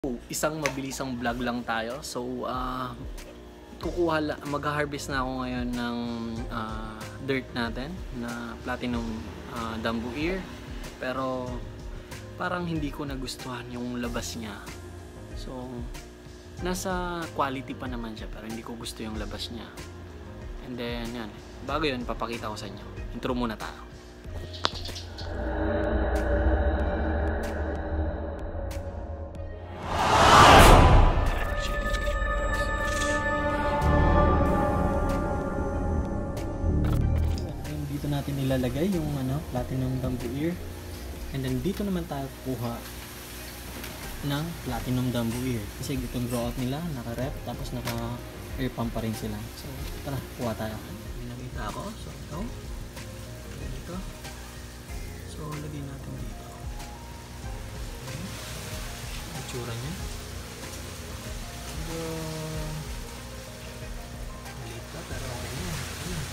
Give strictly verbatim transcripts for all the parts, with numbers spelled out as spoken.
Isang mabilisang vlog lang tayo. So, uh, kukuha mag-harvest na ako ngayon ng uh, dirt natin na platinum uh, Dambu Ear. Pero parang hindi ko nagustuhan yung labas niya. So, nasa quality pa naman siya pero hindi ko gusto yung labas niya. And then, yan. Bago yun, papakita ko sa inyo. Intro muna tayo. Natin ilalagay yung ano, platinum Dambu Ear, and then dito naman tayo kukuha ng platinum Dambu Ear kasi itong grow out nila naka-rep tapos naka-air pump pa rin sila. So tara, kuha tayo. May nakita ako, so ito dito, so lagay natin dito ang itsura nya. Medyo maliit pa pero okay na. Ayan.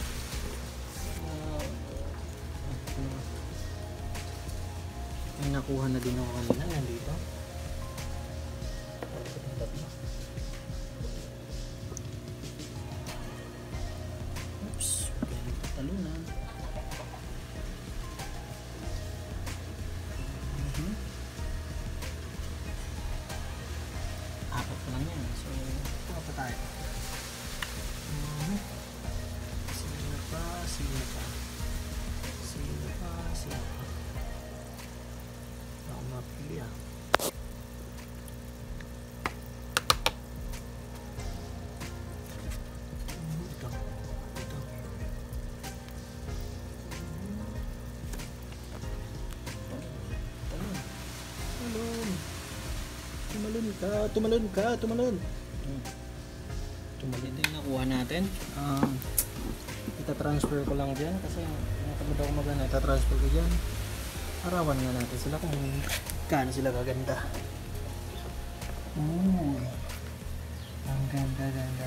May nakuha na din ako kanina, yan dito. Oops, pwede talunan. Mm-hmm. Apat pa lang yan, so kuha pa tayo. Mm-hmm. Sino pa, sino pa, sino pa, sino pa. Ako mapili ah. Ito. Ito. Tumalon. Tumalon ka. Tumalon ka. Tumalon. Tumalon din nakuha natin. Um, ita-transfer ko lang dyan kasi nakamad ako magana. Ita-transfer ko dyan. Arawan nga natin sila kung gaano sila kaganda. Uy, ang ganda-ganda.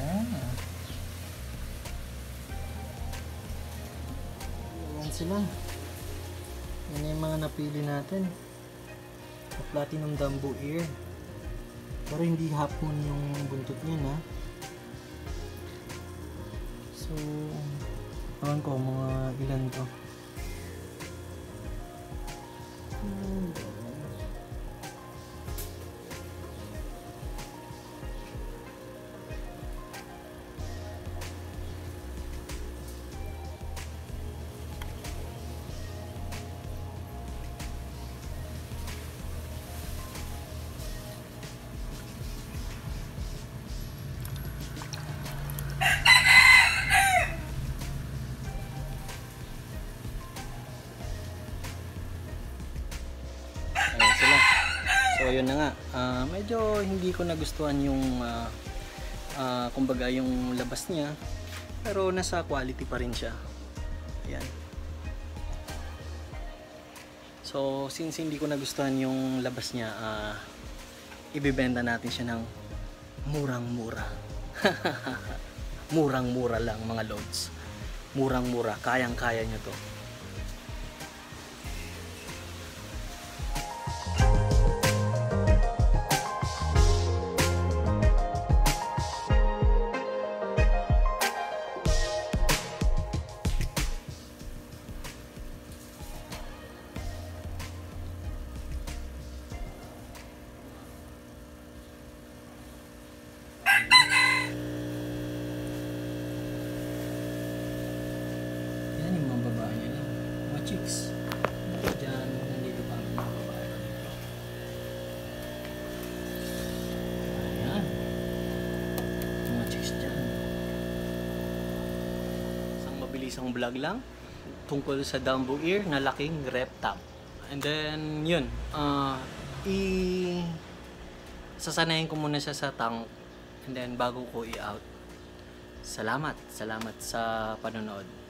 Ayan sila. Yan yung mga napili natin. Platinum Dambu Ear. Pero hindi hapon yung buntot niya na. So, awan ko mga ilan to. So yun na nga, uh, medyo hindi ko nagustuhan yung uh, uh, kumbaga yung labas niya, pero nasa quality pa rin siya. Ayan. So since hindi ko nagustuhan yung labas niya, uh, ibibenta natin siya ng murang-mura. Murang-mura lang mga loads. Murang-mura, kayang-kaya nyo to. Chicks. Diyan, nandito pa ang mga babae. Ayan. Mga chicks dyan. Isang mabilisang vlog lang tungkol sa Dambu Ear na laking rep top. And then, yun. Uh, i sasanayin ko muna siya sa tank. And then, bago ko i-out. Salamat. Salamat sa panonood.